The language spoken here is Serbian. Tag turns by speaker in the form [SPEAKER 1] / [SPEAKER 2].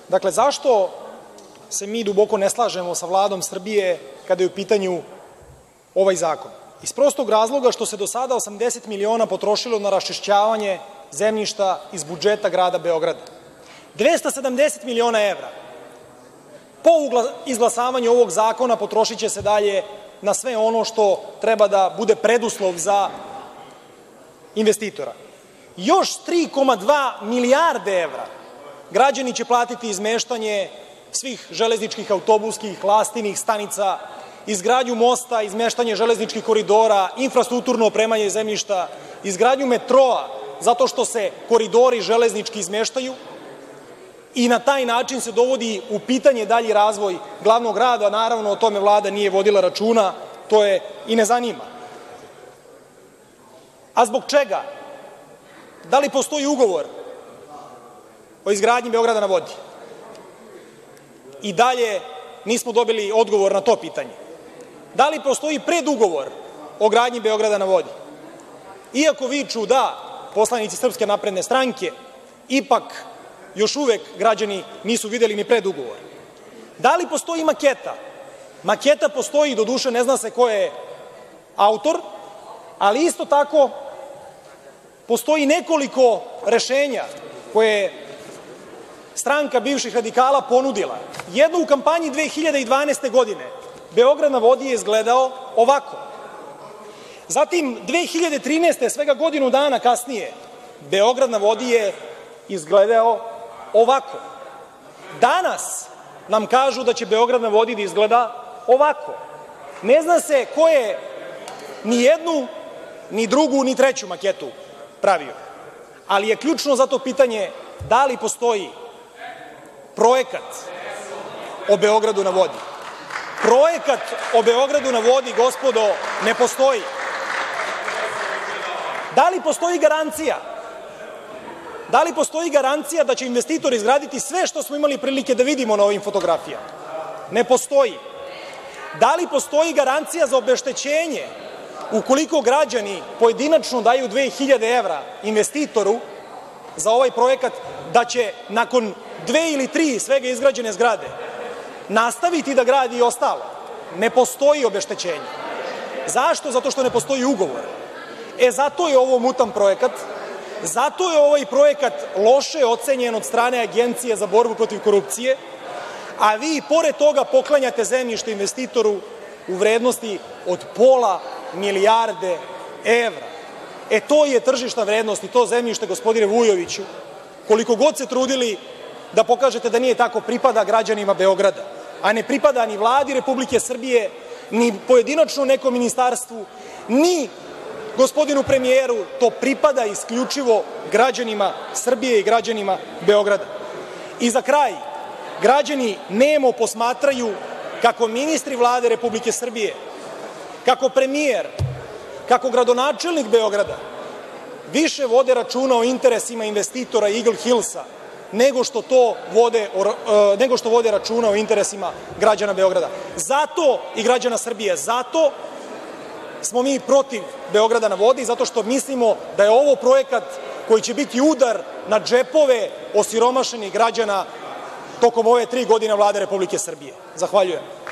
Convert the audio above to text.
[SPEAKER 1] Dakle, zašto se mi duboko ne slažemo sa Vladom Srbije kada je u pitanju ovaj zakon? Iz prostog razloga što se do sada 80 miliona potrošilo na raščišćavanje zemljišta iz budžeta grada Beograda. 270 miliona evra po izglasavanju ovog zakona potrošiće se dalje na sve ono što treba da bude preduslov za investitora. Još 3,2 milijarde evra građani će platiti izmeštanje svih železničkih, autobuskih, lastinih stanica, izgradnju mosta, izmeštanje železničkih koridora, infrastrukturno opremanje zemljišta, izgradnju metroa, zato što se koridori železnički izmeštaju i na taj način se dovodi u pitanje dalji razvoj glavnog grada. Naravno, o tome Vlada nije vodila računa, to je i ne zanima. A zbog čega? Da li postoji ugovor o izgradnji Beograda na vodi? I dalje nismo dobili odgovor na to pitanje. Da li postoji predugovor o gradnji Beograda na vodi? Iako viču da poslanici Srpske napredne stranke, ipak još uvek građani nisu videli ni predugovor. Da li postoji maketa? Maketa postoji, doduše ne zna se ko je autor, ali isto tako postoji nekoliko rešenja koje je stranka bivših radikala ponudila. Jedno u kampanji 2012. godine. Beograd na vodi je izgledao ovako. Zatim 2013. svega godinu dana kasnije, Beograd na vodi je izgledao ovako. Danas nam kažu da će Beograd na vodi da izgleda ovako. Ne zna se ko je ni jednu, ni drugu, ni treću maketu pravio. Ali je ključno za to pitanje da li postoji projekat o Beogradu na vodi. Projekat o Beogradu na vodi, gospodo, ne postoji. Da li postoji garancija? Da li postoji garancija da će investitor izgraditi sve što smo imali prilike da vidimo na ovim fotografijama? Ne postoji. Da li postoji garancija za obeštećenje ukoliko građani pojedinačno daju 2.000 evra investitoru za ovaj projekat, da će nakon 2 ili 3 svega izgrađene zgrade nastaviti da gradi i ostalo? Ne postoji obeštećenje. Zašto? Zato što ne postoji ugovor. Zato je ovo mutan projekat, zato je ovaj projekat loše ocenjen od strane Agencije za borbu protiv korupcije, a vi pored toga poklanjate zemljište investitoru u vrednosti od pola milijarde evra. To je tržišna vrednost i to zemljište, gospodine Vujoviću, koliko god se trudili da pokažete da nije tako, pripada građanima Beograda, a ne pripada ni Vladi Republike Srbije, ni pojedinačno nekom ministarstvu, ni gospodinu premijeru, to pripada isključivo građanima Srbije i građanima Beograda. I za kraj, građani nemo posmatraju kako ministri Vlade Republike Srbije, kako premijer, kako gradonačelnik Beograda više vode računa o interesima investitora Eagle Hillsa nego što vode računa o interesima građana Beograda. Zato i građana Srbije, zato smo mi protiv Beograda na vodi, zato što mislimo da je ovo projekat koji će biti udar na džepove osiromašenih građana tokom ove 3 godine Vlade Republike Srbije. Zahvaljujem.